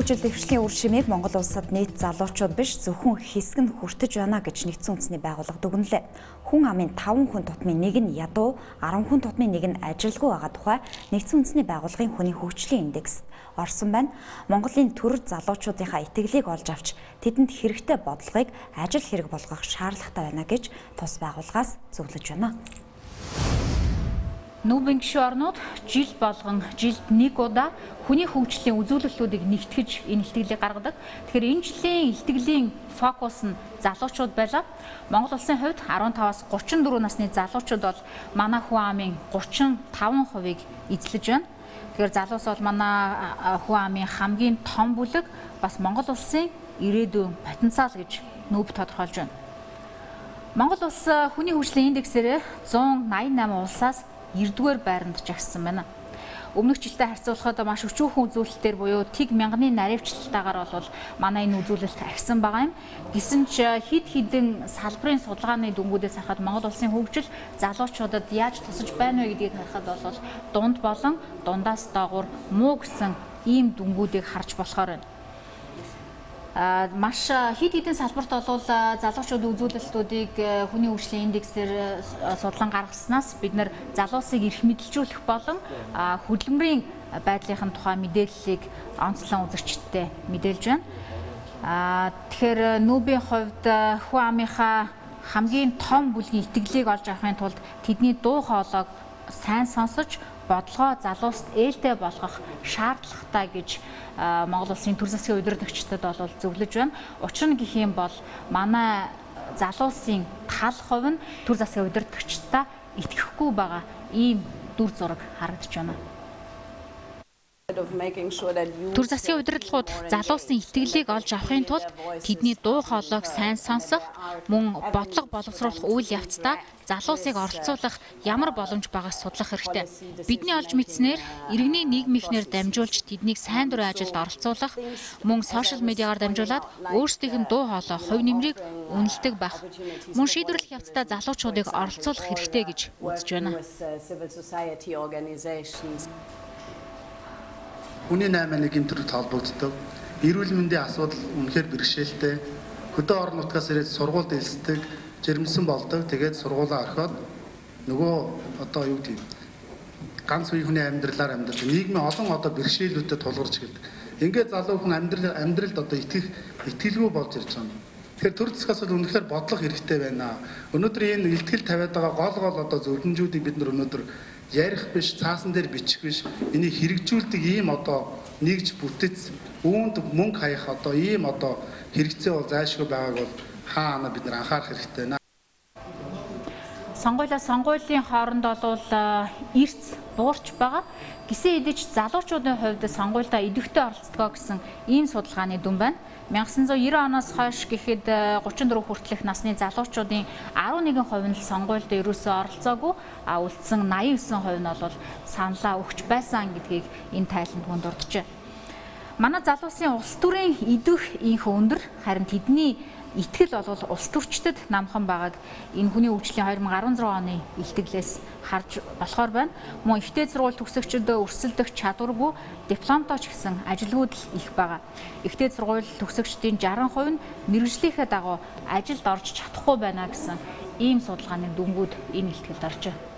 жил дэвшлийн үр шимийг Монгол улсад нийт залуучууд биш зөвхөн хэсэг нь хүртэж байна гэж нэгдсэн үндэсний байгууллага дүгнэлээ. Хүн амын 5 хүн тутмын 1 нь ядуу, 10 хүн тутмын 1 нь ажилгүй байгаа тухай нэгдсэн үндэсний байгууллагын хүний хөгжлийн индекс орсон байна. Монголын төр залуучуудынхаа итгэлийг олж авч тэдэнд хэрэгтэй бодлогыг ажил хэрэг болгох шаардлагатай байна гэж тус байгууллагаас зөвлөж байна. Нүүбэн гишүүн орнууд жил болгон жилд нэг удаа хүний хөгжлийн үзүүлэлтүүдийг нэгтгэж энэ илтгэлийг гаргадаг. Тэгэхээр энэ жилийн илтгэлийн фокус нь залуучууд байлаа. Монгол улсын хувьд 15-аас 34 насны залуучууд бол манай хүн амын 35%-ийг эзлэж байна. Тэгэхээр залуус бол манай хүн амын хамгийн том бүлэг, бас Монгол улсын ирээдүйн потенциал гэж нүүб тодорхойлж байна. Монгол улс хүний хөгжлийн индексээр 188 улсаас 9-р байранд жагссан байна. Өмнөх жилдээ харьцуулахад маш өчүүхэн үзүүлэлтээр буюу тэг мянганы наривчлалтаагаар бол манай энэ үзүүлэлт агсан байгаа юм. Гэсэн ч хэд хэдэн салбарын судалгааны дүнгуудээс харахад Монгол улсын хөгжил залуучуудад яаж тусаж байна вэ гэдгийг харахад бол дунд болон дундаас доогуур муу гэсэн ийм дүнгуудыг харж болохоор байна. Маш хэд хэдэн салбарт бол залуучуудын үзүүлэлтүүдийг хүний хөгжлийн индексээр судлан гаргаснаас бид нар залуусыг эрх мэдэлжүүлэх болон хөдөлмөрийн байдлын тухай мэдээллийг онцлон үзэгчдтэй мэдээлж байна. Тэгэхээр нүүбийн хувьд хүн амынхаа хамгийн том бүлгийн итгэлийг олж авахын тулд тэдний дуу хоолойг сайн сонсож бодлогоо залууст ээлтэй болгох шаардлагатай гэж Монгол улсын төр засгийн удирдагчдад бол зөвлөж байна. Учир нь гэх юм бол манай залуусын тал хувь нь төр засгийн удирдагчдаа итгэхгүй байгаа ийм дүр зураг харагдаж байна. Төр засгийн удирдлагууд залуусын итгэлийг олж авахын тулд тэдний дуу хоолойг сайн сонсох, мөн бодлого боловсруулах үйл явцдаа залуусыг оролцуулах ямар боломж байгааг судлах хэрэгтэй. Бидний олж мэдснээр иргэний нийгмийнхнэр дамжуулж тэднийг сайн дурын ажилд оролцуулах, мөн сошиал медиагаар дамжуулаад өөрсдийнх нь дуу хоолой, хувь нэмрийг үнэлдэг байх. Мөн шийдвэрлэх явцдаа залуучуудыг оролцуулах хэрэгтэй гэж үзэж байна. Хүний 8-1-ийн төрөлд холбогддог. Эрүүл мэндийн асуудал үнэхээр бэрхшээлтэй. Хөдөө орон нутгаас ирээд сургуульд элсдэг, жирэмсэн болдог. Тэгээд сургуулаа орхиод нөгөө одоо юу гэдэг ганц үе хүний амьдралаар амьдарч нийгмийн олон одоо бэрхшээлүүдэд тулгарч гэлдэг. Ингээд залуу хүн амьдралд одоо итгэлгүй болж ирж байгаа юм. Тэгэхээр төр засгаас бол үнэхээр бодлого хэрэгтэй байна. Өнөөдөр энэ илтгэл тавиад байгаа гол одоо зөвлөмжүүдийг бид нар өнөөдөр ярих биш, цаасан дээр бичих биш, энийг хэрэгжүүлдэг ийм одоо нэгж бүтэц, үүнд мөнгө хаях одоо ийм одоо хэрэгцээ бол зайлшгүй байгааг бол хаана бид нар анхаарах хэрэгтэй байна. Сонгуулийн хооронд бол эрс буурч байгаа. Гисэн эдэж залуучуудын хувьд сонгуульдаа идэвхтэй оролцдог гэсэн ийм судалгааны дүн байна. 1990 оноос хойш гэхэд 34 хүртэлх насны залуучуудын 11% нь сонгуульд ерөөсөө оролцоогүй, үлдсэн 89% нь бол саналаа өгч байсан гэдгийг энэ тайланд дурджээ. Манай залуусын улс төрийн идэх инх өндөр, харин тэдний итгэл бол улс төрчдөд намхан байгааг энэ хүний хөгжлийн 2016 оны илтгэлээс харж болохоор байна. Мөн ихтэй сургууль төгсөгчдөө өрсөлдөх чадваргүй дипломтой ч гэсэн ажилгүйд л их байгаа. Ихтэй сургууль төгсөгчдийн 60% нь мэргэжлийнхээ дагуу ажилд орж чадахгүй байна гэсэн ийм судалгааны дүнгууд энэ илтгэлд оржээ.